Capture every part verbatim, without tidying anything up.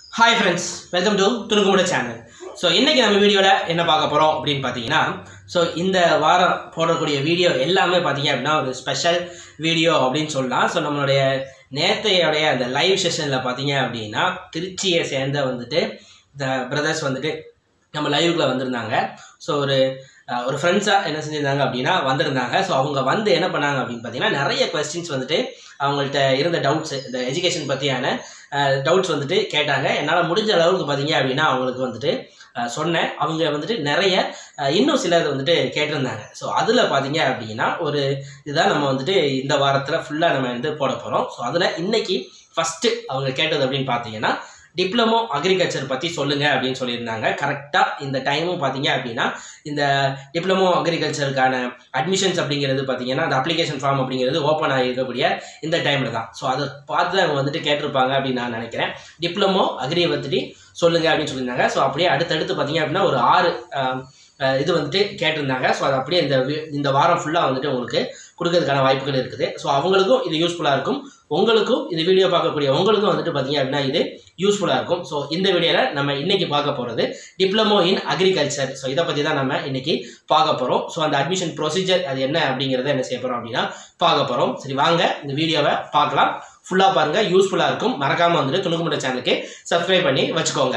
Hi friends, welcome to Tunukumoda channel. So இன்னைக்கு நம்ம வீடியோல என்ன பார்க்க போறோம் அப்படினு பாத்தீங்கன்னா சோ இந்த வாரம் போடக்கூடிய வீடியோ எல்லாமே பாத்தீங்க அப்படினா ஒரு ஸ்பெஷல் வீடியோ அப்படினு சொல்லலாம். சோ நம்மளுடைய நேத்தையோட அந்த லைவ் செஷன்ல பாத்தீங்க அப்படினா திருச்சியை சேர்ந்த வந்துட்டு the brothers வந்துட்டு நம்ம லைவ்ல வந்திருந்தாங்க. சோ ஒரு ஒரு ஃப்ரெண்ட்ஸா என்ன செஞ்சிருந்தாங்க அப்படினா வந்திருந்தாங்க. சோ அவங்க வந்து என்ன பண்ணாங்க அப்படினு பாத்தீங்கன்னா நிறைய क्वेश्चंस வந்துட்டு அவங்கள்ட்ட இருந்த டவுட்ஸ் இந்த எஜுகேஷன் பத்தியான டவுட்ஸ் வந்துட்டு கேட்டாங்க. என்னால முடிஞ்ச அளவுக்கு பாத்தீங்க அப்படினா அவங்களுக்கு வந்துட்டு சொன்னேன். அவங்க வந்துட்டு நிறைய இன்னும் சிலர் வந்துட்டு கேட்டிருந்தாங்க. சோ அதுல பாத்தீங்க அப்படினா ஒரு இதான் நம்ம வந்துட்டு இந்த வாரத்துல ஃபுல்லா நம்ம வந்து போட போறோம். சோ அதுல இன்னைக்கு ஃபர்ஸ்ட் அவங்க கேட்டது அப்படினு பாத்தீங்கன்னா Diploma Agriculture பத்தி சொல்லுங்க அப்படினு சொல்லிருந்தாங்க. கரெக்ட்டா இந்த டைமும் பாத்தீங்க அப்படினா இந்த Diploma Agricultureக்கான அட்மிஷன்ஸ் அப்படிங்கிறது பாத்தீங்கன்னா அந்த அப்ளிகேஷன் ஃபார்ம் அப்படிங்கிறது ஓபன் ஆகிஇருக்கக்கூடிய இந்த டைம்ல தான். சோ அத பார்த்து அவங்க வந்துட்டு கேட்டிருப்பாங்க அப்படி நான் நினைக்கிறேன். Diploma Agri பத்தி சொல்லுங்க அப்படினு சொல்லிருந்தாங்க. சோ அப்படியே அடுத்து அடுத்து பாத்தீங்க அப்படினா ஒரு ஆறு இது வந்துட்டு கேட்டிருந்தாங்க. சோ அது அப்படியே இந்த இந்த வாரம் ஃபுல்லா வந்துட்டு உங்களுக்கு கொடுக்கிறதுக்கான வாய்ப்புகள் இருக்குது. சோ அவங்களுக்கும் இது யூஸ்ஃபுல்லா இருக்கும். உங்களுக்கும் இந்த வீடியோ பார்க்கக்கூடிய உங்களுக்கும் வந்துட்டு பாத்தீங்க அப்படினா இது யூஸ்ஃபுல்லா இருக்கும். சோ இந்த வீடியோல நம்ம இன்னைக்கு பார்க்க போறது டிப்ளமோ இன் அக்ரிகல்ச்சர். சோ இத பத்தி தான் நம்ம இன்னைக்கு பார்க்க போறோம். சோ அந்த அட்மிஷன் ப்ரொசீஜர் அது என்ன அப்படிங்கறத என்ன செய்ய போறோம் அப்படினா பார்க்க போறோம். சரி வாங்க இந்த வீடியோவை பார்க்கலாம். ஃபுல்லா பாருங்க, யூஸ்ஃபுல்லா இருக்கும். மறக்காம வந்துட்டு துணுக்குமுட சேனலுக்கு சப்ஸ்கிரைப் பண்ணி வச்சுக்கோங்க.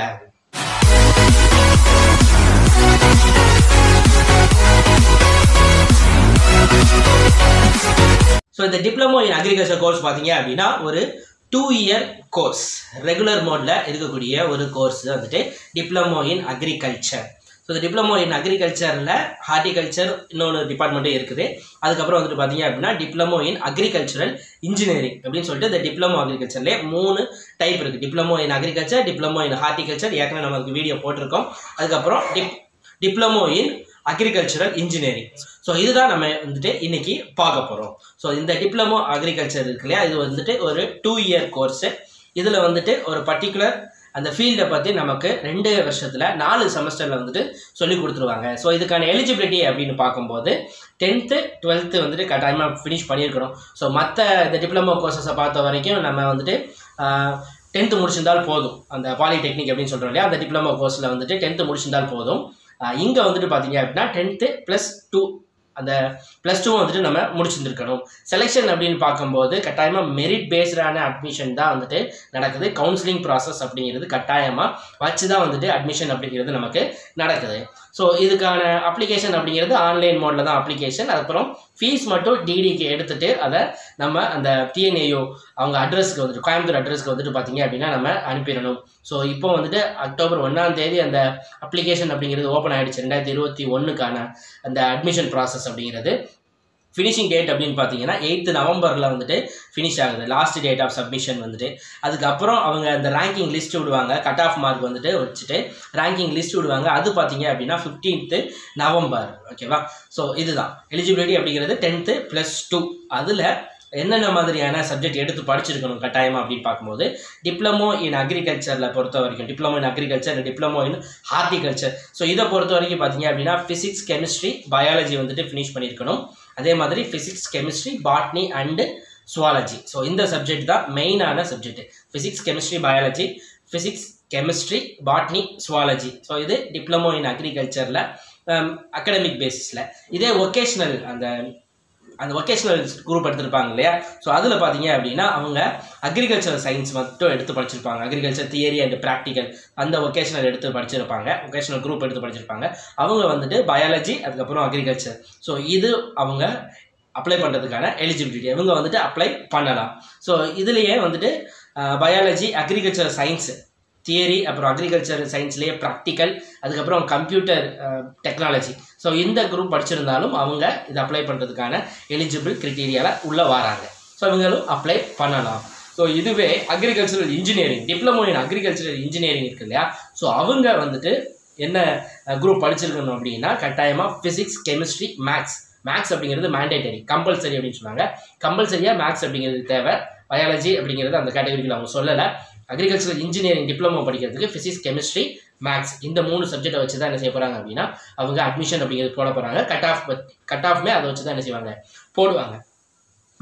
So இந்த டிப்ளமோ இன் அக்ரிகல்ச்சர் கோர்ஸ் பாத்தீங்க அப்படின்னா ஒரு டூ இயர் கோர்ஸ் ரெகுலர் மோட்ல இருக்கக்கூடிய ஒரு கோர்ஸ் வந்துட்டு டிப்ளமோ இன் அக்ரிகல்ச்சர். ஸோ இந்த டிப்ளமோ இன் அக்ரிகல்ச்சரில் ஹார்டிகல்ச்சர் இன்னொன்று டிபார்ட்மெண்ட்டும் இருக்குது. அதுக்கப்புறம் வந்துட்டு பார்த்தீங்க அப்படின்னா டிப்ளமோ இன் அக்ரிகல்ச்சரல் இன்ஜினியரிங் அப்படின்னு சொல்லிட்டு இந்த டிப்ளமோ அக்ரிகல்ச்சர்லேயே மூணு டைப் இருக்குது. Diploma in agriculture, diploma in horticulture, ஏற்கனவே நமக்கு வீடியோ போட்டிருக்கோம். அதுக்கப்புறம் dip diploma in agricultural engineering. So இதுதான் நம்ம வந்துட்டு இன்னைக்கு பார்க்க போகிறோம். ஸோ இந்த டிப்ளமோ அக்ரிகல்ச்சர் இருக்கு இல்லையா, இது வந்துட்டு ஒரு டூ இயர் கோர்ஸு. இதில் வந்துட்டு ஒரு பர்டிகுலர் அந்த ஃபீல்டை பற்றி நமக்கு ரெண்டு வருஷத்தில் நாலு செமஸ்டரில் வந்துட்டு சொல்லி கொடுத்துருவாங்க. ஸோ இதுக்கான எலிஜிபிலிட்டி அப்படின்னு பார்க்கும்போது டென்த்து டுவெல்த்து வந்துட்டு கட்டாயமாக ஃபினிஷ் பண்ணியிருக்கணும். ஸோ மற்ற இந்த டிப்ளமோ கோர்சஸை பார்த்த வரைக்கும் நம்ம வந்துட்டு டென்த்து முடிச்சிருந்தால் போதும். அந்த பாலிடெக்னிக் அப்படின்னு சொல்கிறோம் இல்லையா, அந்த டிப்ளமோ கோர்ஸில் வந்துட்டு டென்த்து முடிச்சிருந்தால் போதும். இங்கே வந்துட்டு பார்த்தீங்க அப்படின்னா டென்த்து ப்ளஸ் டூ அந்த ப்ளஸ் டூ வந்துட்டு நம்ம முடிச்சிருந்துருக்கணும். செலெக்ஷன் அப்படின்னு பார்க்கும்போது கட்டாயமாக மெரிட் பேஸ்டான அட்மிஷன் தான் வந்துட்டு நடக்குது. கவுன்சிலிங் ப்ராசஸ் அப்படிங்கிறது கட்டாயமாக வச்சு தான் வந்துட்டு அட்மிஷன் அப்படிங்கிறது நமக்கு நடக்குது. ஸோ இதுக்கான அப்ளிகேஷன் அப்படிங்கிறது ஆன்லைன் மோடில் தான் அப்ளிகேஷன். அதுக்கப்புறம் ஃபீஸ் மட்டும் டிடிக்கு எடுத்துகிட்டு அதை நம்ம அந்த டிஎன்ஏயோ அவங்க அட்ரஸ்க்கு வந்துட்டு கோயம்புத்தூர் அட்ரஸ்க்கு வந்துட்டு பார்த்தீங்க அப்படின்னா நம்ம அனுப்பிடணும். ஸோ இப்போ வந்துட்டு அக்டோபர் ஒன்றாம் தேதி அந்த அப்ளிகேஷன் அப்படிங்கிறது ஓப்பன் ஆகிடுச்சு. ரெண்டாயிரத்தி இருபத்தி ஒன்றுக்கான அந்த அட்மிஷன் ப்ராசஸ் அப்படிங்கிறது ஃபினிஷிங் டேட் அப்படின்னு பார்த்தீங்கன்னா எயித்து நவம்பரில் வந்துட்டு ஃபினிஷ் ஆகுது. லாஸ்ட் டேட் ஆஃப் சப்மிஷன் வந்துட்டு அதுக்கப்புறம் அவங்க அந்த ரேங்கிங் லிஸ்ட் விடுவாங்க. கட் ஆஃப் மார்க் வந்துட்டு வச்சுட்டு ரேங்கிங் லிஸ்ட் விடுவாங்க. அது பார்த்தீங்க அப்படின்னா ஃபிஃப்டீன்த்து நவம்பர். ஓகேவா? ஸோ இதுதான் எலிஜிபிலிட்டி அப்படிங்கிறது டென்த்து ப்ளஸ் டூ. அதில் என்னென்ன மாதிரியான சப்ஜெக்ட் எடுத்து படிச்சிருக்கணும் கட்டாயமாக அப்படின்னு பார்க்கும்போது டிப்ளமோ இன் அக்ரிகல்ச்சரில் பொறுத்த வரைக்கும் diploma in agriculture, diploma in horticulture. So இதை பொறுத்த வரைக்கும் பார்த்தீங்க அப்படின்னா ஃபிசிக்ஸ், கெமிஸ்ட்ரி, பயாலஜி வந்துட்டு ஃபினிஷ் பண்ணியிருக்கணும். அதே மாதிரி physics, chemistry, botany and zoology. So இந்த சப்ஜெக்ட் தான் மெயினான subject. Physics, chemistry, biology, physics, chemistry, botany, zoology. So இது டிப்ளமோ இன் அக்ரிகல்ச்சரில் அகடமிக் பேசிஸில். இதே ஒகேஷ்னல் அந்த அந்த ஒகேஷ்னல் குரூப் எடுத்திருப்பாங்க இல்லையா, ஸோ அதில் பார்த்தீங்க அப்படின்னா அவங்க அக்ரிகல்ச்சர் சயின்ஸ் மட்டும் எடுத்து படிச்சிருப்பாங்க. அக்ரிகல்ச்சர் தியரி அண்ட் ப்ராக்டிக்கல் அந்த ஒகேஷ்னல் எடுத்து படிச்சிருப்பாங்க. ஒகேஷ்னல் குரூப் எடுத்து படிச்சிருப்பாங்க. அவங்க வந்துட்டு பயாலஜி அதுக்கப்புறம் அக்ரிகல்ச்சர். ஸோ இது அவங்க அப்ளை பண்ணுறதுக்கான எலிஜிபிலிட்டி இவங்க வந்துட்டு அப்ளை பண்ணலாம். ஸோ இதுலேயே வந்துட்டு பயாலஜி, அக்ரிகல்ச்சர் சயின்ஸ் தியரி, அப்புறம் அக்ரிகல்ச்சர் சயின்ஸ்லேயே ப்ராக்டிக்கல், அதுக்கப்புறம் கம்ப்யூட்டர் டெக்னாலஜி. ஸோ இந்த குரூப் படிச்சிருந்தாலும் அவங்க இதை அப்ளை பண்ணுறதுக்கான எலிஜிபிள் கிரைட்டீரியாவில் உள்ளே வராங்க. ஸோ இவங்களும் அப்ளை பண்ணலாம். ஸோ இதுவே agricultural engineering, diploma in agricultural engineering இருக்கு இல்லையா, ஸோ அவங்க வந்துட்டு என்ன குரூப் படிச்சிருக்கணும் அப்படின்னா கட்டாயமாக ஃபிசிக்ஸ், கெமிஸ்ட்ரி, மேக்ஸ். மேக்ஸ் அப்படிங்கிறது மேண்டேட்டரி, கம்பல்சரி அப்படின்னு சொன்னாங்க. கம்பல்சரியாக மேக்ஸ் அப்படிங்கிறது தேவை. பயாலஜி அப்படிங்கிறது அந்த கேட்டகரியில் அவங்க சொல்லலை. அக்ரிகல்ச்சரல் இன்ஜினியரிங் டிப்ளமோ படிக்கிறதுக்கு ஃபிசிக்ஸ், கெமிஸ்ட்ரி, மேக்ஸ் இந்த மூணு சப்ஜெக்டை வச்சு தான் என்ன செய்ய போகிறாங்க அப்படின்னா அவங்க அட்மிஷன் அப்படிங்கிறது போட போகிறாங்க. கட் ஆஃப் கட் ஆஃப்மே அதை வச்சு தான் என்ன செய்வாங்க போடுவாங்க.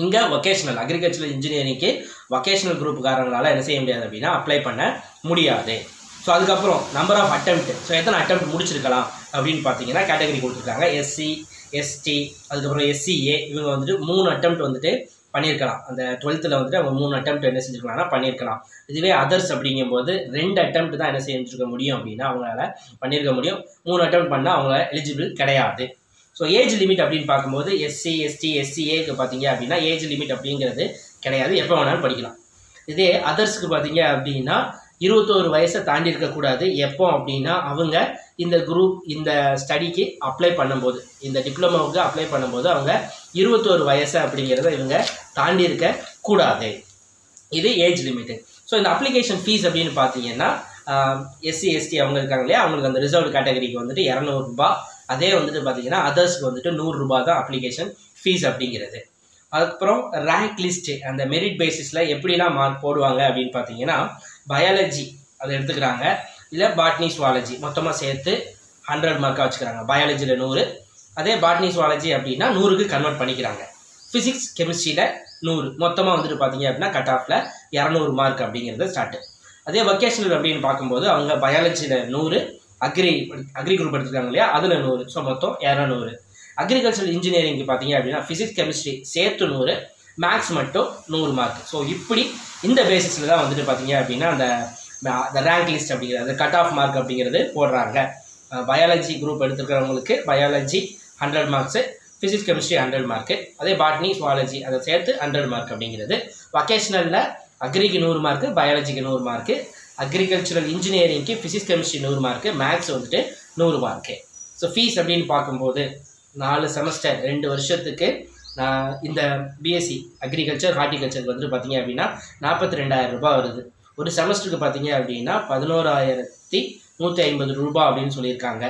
இங்கே வொகேஷனல் அக்ரிகல்ச்சரல் இன்ஜினியரிங்க்கு வொகேஷனல் குரூப்புக்காரங்களால் என்ன செய்ய முடியாது அப்படின்னா அப்ளை பண்ண முடியாது. ஸோ அதுக்கப்புறம் நம்பர் ஆஃப் அட்டெம்ப்ட், ஸோ எத்தனை அட்டெம்ப்ட் முடிச்சிருக்கலாம் அப்படின்னு பார்த்தீங்கன்னா கேட்டகரி கொடுத்துருக்காங்க. எஸ்சி, எஸ்டி, அதுக்கப்புறம் எஸ்சிஏ இவங்க வந்துட்டு மூணு அட்டெம்ப்ட் வந்துட்டு பண்ணியிருக்கலாம். அந்த டுவெல்த்தில் வந்துட்டு அவங்க மூணு அட்டெம்ப்ட் என்ன செஞ்சுருக்கலாம்னா பண்ணியிருக்கலாம். இதுவே அதர்ஸ் அப்படிங்கும்போது ரெண்டு அட்டெம்ப்ட் தான் என்ன செஞ்சுருக்க முடியும் அப்படின்னா அவங்களால பண்ணியிருக்க முடியும். மூணு அட்டெம்ப்ட் பண்ணால் அவங்க எலிஜிபிள் கிடையாது. ஸோ ஏஜ் லிமிட் அப்படின்னு பார்க்கும்போது எஸ்சி, எஸ்டி, எஸ்சிஏக்கு பார்த்தீங்க அப்படின்னா ஏஜ் லிமிட் அப்படிங்கிறது கிடையாது, எப்போ வேணாலும் படிக்கலாம். இதே அதர்ஸுக்கு பார்த்தீங்க அப்படின்னா இருபத்தோரு வயசை தாண்டி இருக்கக்கூடாது. எப்போ அப்படின்னா அவங்க இந்த குரூப் இந்த ஸ்டடிக்கு அப்ளை பண்ணும்போது, இந்த டிப்ளமோவுக்கு அப்ளை பண்ணும்போது அவங்க இருபத்தோரு வயசு அப்படிங்கிறத இவங்க தாண்டி இருக்கக்கூடாது. இது ஏஜ் லிமிட்டு. ஸோ இந்த அப்ளிகேஷன் ஃபீஸ் அப்படின்னு பார்த்தீங்கன்னா எஸ்சி, எஸ்டி அவங்க இருக்காங்க இல்லையா, அவங்களுக்கு அந்த ரிசர்வ்டு கேட்டகரிக்கு வந்துட்டு இரநூறுபா. அதே வந்துட்டு பார்த்தீங்கன்னா அதர்ஸ்க்கு வந்துட்டு நூறுரூபா தான் அப்ளிகேஷன் ஃபீஸ் அப்படிங்கிறது. அதுக்கப்புறம் ரேங்க் லிஸ்ட்டு, அந்த மெரிட் பேசிஸில் எப்படிலாம் மார்க் போடுவாங்க அப்படின்னு பார்த்தீங்கன்னா பயாலஜி அதை எடுத்துக்கிறாங்க, இல்லை பாட்னி சுவாலஜி மொத்தமாக சேர்த்து ஹண்ட்ரட் மார்க்காக வச்சுக்கிறாங்க. பயாலஜியில் நூறு, அதே பாட்னி சுவாலஜி அப்படின்னா நூறுக்கு கன்வெர்ட் பண்ணிக்கிறாங்க. ஃபிசிக்ஸ், கெமிஸ்ட்ரியில் நூறு, மொத்தமாக வந்துட்டு பார்த்தீங்க அப்படின்னா கட் ஆஃபில் இரநூறு மார்க் அப்படிங்கிறது ஸ்டார்ட்டு. அதே வொகேஷனல் அப்படின்னு பார்க்கும்போது அவங்க பயாலஜியில் நூறு, அக்ரி அக்ரி குரூப் எடுத்துருக்காங்க இல்லையா அதில் நூறு, ஸோ மொத்தம் இரநூறு. அக்ரிகல்ச்சரல் இன்ஜினியரிங்க்கு பார்த்தீங்க அப்படின்னா ஃபிசிக்ஸ், கெமிஸ்ட்ரி சேர்த்து நூறு, மேக்ஸ் மட்டும் நூறு மார்க். ஸோ இப்படி இந்த பேசிஸில் தான் வந்துட்டு பார்த்தீங்க அப்படின்னா அந்த அந்த ரேங்க் லிஸ்ட் அப்படிங்கிறது, அந்த கட் ஆஃப் மார்க் அப்படிங்கிறது போடுறாங்க. பயாலஜி குரூப் எடுத்துக்கிறவங்களுக்கு biology hundred marks, physics, chemistry hundred mark, அதே பாட்னி சுவாலஜி அதை சேர்த்து ஹண்ட்ரட் மார்க் அப்படிங்கிறது. வொகேஷனலில் அக்ரிக்கு நூறு மார்க்கு, பயாலஜிக்கு நூறு மார்க்கு, அக்ரிகல்ச்சரல் இன்ஜினியரிங்க்கு ஃபிசிக்ஸ், கெமிஸ்ட்ரி நூறு மார்க்கு, மேக்ஸ் வந்துட்டு நூறு மார்க்கு. ஸோ ஃபீஸ் அப்படின்னு பார்க்கும்போது நாலு செமஸ்டர் ரெண்டு வருஷத்துக்கு நான் இந்த பிஎஸ்சி அக்ரிகல்ச்சர் ஹார்டிகல்ச்சருக்கு வந்துட்டு பார்த்தீங்க அப்படின்னா நாற்பத்தி ரெண்டாயிரம் ரூபாய் வருது. ஒரு செமஸ்டருக்கு பார்த்தீங்க அப்படின்னா பதினோராயிரத்தி நூற்றி ஐம்பது ரூபாய் அப்படின்னு சொல்லியிருக்காங்க.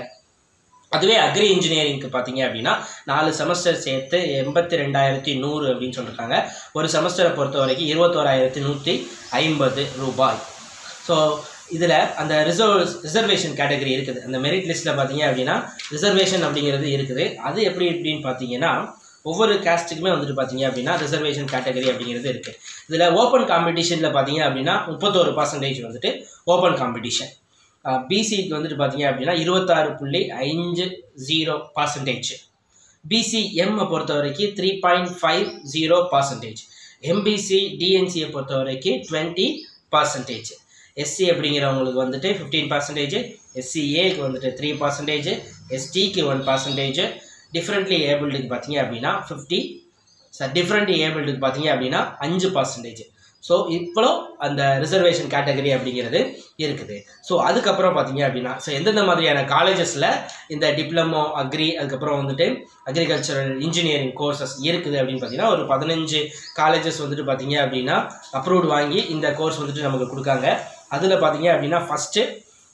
அதுவே அக்ரி இன்ஜினியரிங்க்கு பார்த்தீங்க அப்படின்னா நாலு செமஸ்டர் சேர்த்து எண்பத்தி ரெண்டாயிரத்தி நூறு அப்படின்னு சொல்லியிருக்காங்க. ஒரு செமஸ்டரை பொறுத்த வரைக்கும் இருபத்தோராயிரத்தி நூற்றி ஐம்பது ரூபாய். ஸோ இதில் அந்த ரிசர்வ் ரிசர்வேஷன் கேட்டகரி இருக்குது. அந்த மெரிட் லிஸ்ட்டில் பார்த்தீங்க அப்படின்னா ரிசர்வேஷன் அப்படிங்கிறது இருக்குது. அது எப்படி எப்படின்னு பார்த்தீங்கன்னா ஒவ்வொரு காஸ்ட்டுக்குமே வந்துட்டு பார்த்தீங்க அப்படின்னா ரிசர்வேஷன் கேட்டகரி அப்படிங்கிறது இருக்குது. இதில் ஓப்பன் காம்படிஷனில் பார்த்தீங்க அப்படின்னா முப்பத்தோரு பர்சன்டேஜ் வந்துட்டு ஓப்பன் காம்படிஷன். பிசிக்கு வந்துட்டு பார்த்தீங்க அப்படின்னா இருபத்தாறு புள்ளி ஐந்து ஜீரோ பர்சன்டேஜ். பிசிஎம்மை பொறுத்த வரைக்கும் three point five zero percentage. MBC டிஎன்சியை பொறுத்த வரைக்கும் டுவெண்ட்டி பர்சன்டேஜ். எஸ்சி அப்படிங்கிறவங்களுக்கு வந்துட்டு ஃபிஃப்டீன் பர்சன்டேஜ், எஸ்சிஏக்கு வந்துட்டு த்ரீ பர்சன்டேஜ், எஸ்டிக்கு ஒன் பர்சன்டேஜ், டிஃப்ரெண்ட்லி ஏபிள்டுக்கு பார்த்தீங்க அப்படின்னா ஃபிஃப்டி சார் டிஃப்ரெண்ட்லி ஏபிள்டுக்கு பார்த்தீங்க அப்படின்னா அஞ்சு பர்சன்டேஜ். ஸோ இவ்வளோ அந்த ரிசர்வேஷன் கேட்டகரி அப்படிங்கிறது இருக்குது. ஸோ அதுக்கப்புறம் பார்த்தீங்க அப்படின்னா ஸோ எந்தெந்த மாதிரியான காலேஜஸில் இந்த டிப்ளமோ அக்ரி அதுக்கப்புறம் வந்துட்டு அக்ரிகல்ச்சரல் இன்ஜினியரிங் கோர்சஸ் இருக்குது அப்படின்னு பார்த்தீங்கன்னா ஒரு பதினஞ்சு காலேஜஸ் வந்துட்டு பார்த்தீங்க அப்படின்னா அப்ரூவ்டு வாங்கி இந்த கோர்ஸ் வந்துட்டு நமக்கு கொடுக்காங்க. அதில் பார்த்தீங்க அப்படின்னா first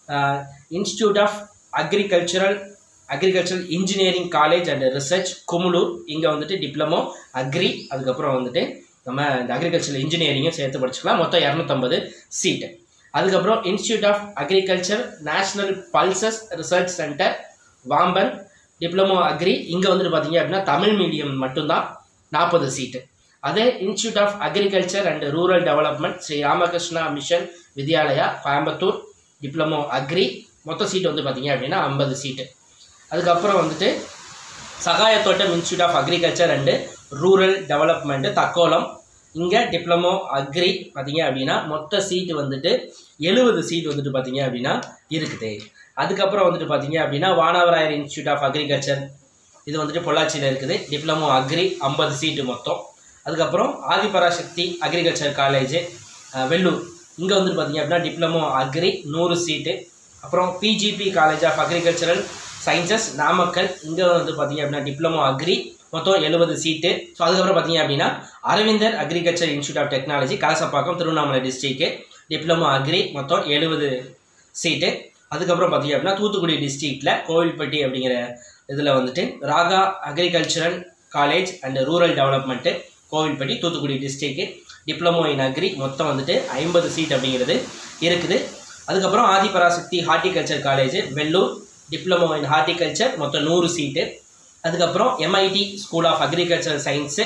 institute of agricultural agricultural engineering college and research Kumulur. இங்கே வந்துட்டு டிப்ளமோ அக்ரி அதுக்கப்புறம் வந்துட்டு நம்ம இந்த அக்ரிகல்ச்சரல் இன்ஜினியரிங்கும் சேர்த்து படிச்சுக்கலாம். மொத்தம் இரநூத்தம்பது சீட்டு. அதுக்கப்புறம் institute of agriculture national pulses research centre Vamban diploma agri. இங்கே வந்துட்டு பார்த்தீங்க அப்படின்னா தமிழ் மீடியம் மட்டும்தான் நாற்பது சீட்டு. அதே institute of agriculture and rural development Sri Ramakrishna mission Vidyalaya Coimbatore diploma agri மொத்த சீட்டு வந்து பார்த்தீங்க அப்படின்னா ஐம்பது சீட்டு. அதுக்கப்புறம் வந்துட்டு Sagayathottam institute of agriculture and rural development Takkolam. இங்கே டிப்ளமோ அக்ரி பார்த்தீங்க அப்படின்னா மொத்த சீட்டு வந்துட்டு எழுபது சீட் வந்துட்டு பார்த்தீங்க அப்படின்னா இருக்குது. அதுக்கப்புறம் வந்துட்டு பார்த்தீங்க அப்படின்னா வானாவராயர் இன்ஸ்டியூட் ஆஃப் அக்ரிகல்ச்சர் இது வந்துட்டு பொள்ளாச்சியில் இருக்குது. டிப்ளமோ அக்ரி ஐம்பது சீட்டு மொத்தம். அதுக்கப்புறம் ஆதிபராசக்தி அக்ரிகல்ச்சர் காலேஜ் வெள்ளூர். இங்கே வந்துட்டு பார்த்தீங்க அப்படின்னா டிப்ளமோ அக்ரி நூறு சீட்டு. அப்புறம் PGP college of agricultural sciences Namakkal. இங்கே வந்து பார்த்தீங்க அப்படின்னா டிப்ளமோ அக்ரி மொத்தம் எழுபது சீட்டு. ஸோ அதுக்கப்புறம் பார்த்தீங்க அப்படின்னா Aravindar agriculture institute of technology Kalasapakkam Tiruvannamalai district diploma agri மொத்தம் எழுபது சீட்டு. அதுக்கப்புறம் பார்த்தீங்க அப்படின்னா தூத்துக்குடி டிஸ்ட்ரிக்டில் கோவில்பட்டி அப்படிங்கிற இதில் வந்துட்டு Raga agricultural college and rural development Kovilpatti Thoothukudi district diploma in agri மொத்தம் வந்துட்டு ஐம்பது சீட் அப்படிங்கிறது இருக்குது. அதுக்கப்புறம் Adhiparasakthi horticulture college Vellur diploma in horticulture மொத்தம் நூறு சீட்டு. அதுக்கப்புறம் MIT school of agricultural science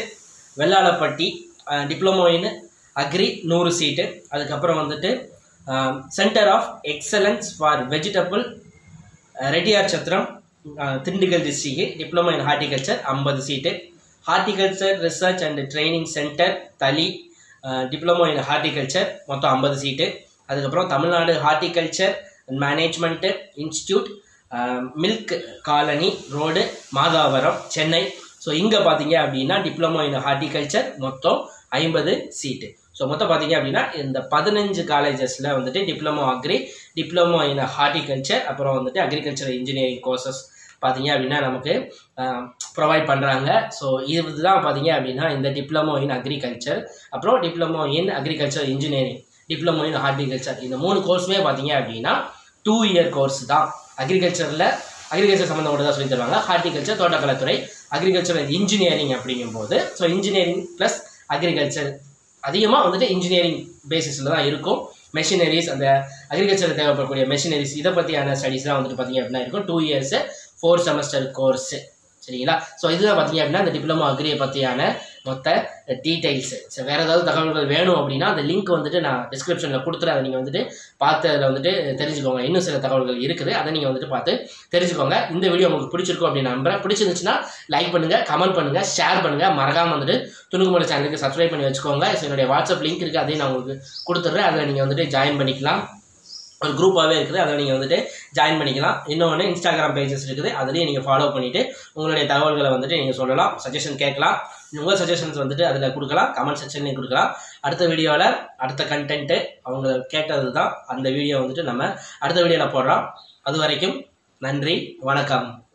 Vellalapatti diploma in agri நூறு சீட்டு. அதுக்கப்புறம் வந்துட்டு centre of excellence for vegetable Reddiyar Chatram Dindigul district diploma in horticulture ஐம்பது seat. Horticulture research and training centre Thali diploma in horticulture மொத்தம் ஐம்பது seat. அதுக்கப்புறம் Tamil Nadu horticulture management institute milk colony road Madhavaram Chennai. So இங்கே பார்த்தீங்க அப்படின்னா டிப்ளமோ இன் ஹார்டிகல்ச்சர் மொத்தம் ஐம்பது சீட்டு. ஸோ மொத்தம் பார்த்தீங்க அப்படின்னா இந்த பதினஞ்சு காலேஜஸில் வந்துட்டு diploma agri, diploma in horticulture, அப்புறம் வந்துட்டு அக்ரிகல்ச்சர் இன்ஜினியரிங் கோர்சஸ் பார்த்தீங்க அப்படின்னா நமக்கு ப்ரொவைட் பண்ணுறாங்க. ஸோ இதுதான் பார்த்தீங்க அப்படின்னா இந்த டிப்ளமோ இன் அக்ரிகல்ச்சர், அப்புறம் diploma in agriculture engineering, diploma in horticulture, இந்த மூணு கோர்ஸுமே பார்த்தீங்க அப்படின்னா டூ இயர் கோர்ஸ் தான். அக்ரிகல்ச்சரில் அக்ரிகல்ச்சர் சம்மந்தப்பட்டு தான் சொல்லி தருவாங்க. ஹார்டிகல்ச்சர் தோட்டக்கலைத்துறை, அக்ரிகல்ச்சர் இன்ஜினியரிங் அப்படிங்கும்போது ஸோ இன்ஜினியரிங் ப்ளஸ் அக்ரிகல்ச்சர் அதிகமாக வந்துட்டு இன்ஜினியரிங் பேசிஸில் தான் இருக்கும். மெஷினரிஸ், அந்த அக்ரிகல்ச்சரில் தேவைப்படக்கூடிய மெஷினரிஸ், இதை பற்றியான ஸ்டடிஸ் தான் வந்துட்டு பார்த்திங்க அப்படின்னா இருக்கும். Two years four semester course, சரிங்களா? ஸோ இதுதான் பார்த்திங்க அப்படின்னா இந்த டிப்ளமோ அக்ரியை பற்றியான மொத்த டீட்டெயில்ஸு. ஸோ வேறு ஏதாவது தகவல்கள் வேணும் அப்படின்னா அந்த லிங்க் வந்துட்டு நான் டிஸ்கிரிப்ஷனில் கொடுத்துட்டு அதை நீங்கள் வந்துட்டு பார்த்து அதில் வந்துட்டு தெரிஞ்சுக்கோங்க. இன்னும் சில தகவல்கள் இருக்குது, அதை நீங்கள் வந்துட்டு பார்த்து தெரிஞ்சுக்கோங்க. இந்த வீடியோ உங்களுக்கு பிடிச்சிருக்கும் அப்படின்னு நம்புறேன். பிடிச்சிருந்துச்சுன்னா லைக் பண்ணுங்கள், கமெண்ட் பண்ணுங்கள், ஷேர் பண்ணுங்கள். மறக்காமல் வந்துட்டு துணுக்குமுறை சேனலுக்கு சப்ஸ்கிரைப் பண்ணி வச்சுக்கோங்க. ஸோ என்னுடைய வாட்ஸ்அப் லிங்க் இருக்குது, அதையும் நான் உங்களுக்கு கொடுத்துட்றேன். அதில் நீங்கள் வந்துட்டு ஜாயின் பண்ணிக்கலாம். ஒரு குரூப்பாகவே இருக்குது, அதில் நீங்கள் வந்துட்டு ஜாயின் பண்ணிக்கலாம். இன்னொன்று இன்ஸ்டாகிராம் பேஜஸ் இருக்குது, அதுலேயும் நீங்கள் ஃபாலோ பண்ணிவிட்டு உங்களுடைய தகவல்களை வந்துட்டு நீங்கள் சொல்லலாம், சஜஷன் கேட்கலாம். உங்கள் சஜஷன்ஸ் வந்துட்டு அதில் கொடுக்கலாம், கமெண்ட் செக்ஷன்லேயும் கொடுக்கலாம். அடுத்த வீடியோவில் அடுத்த கண்டென்ட்டு அவங்க கேட்டது தான் அந்த வீடியோ வந்துட்டு நம்ம அடுத்த வீடியோவில் போடுறோம். அது வரைக்கும் நன்றி, வணக்கம்.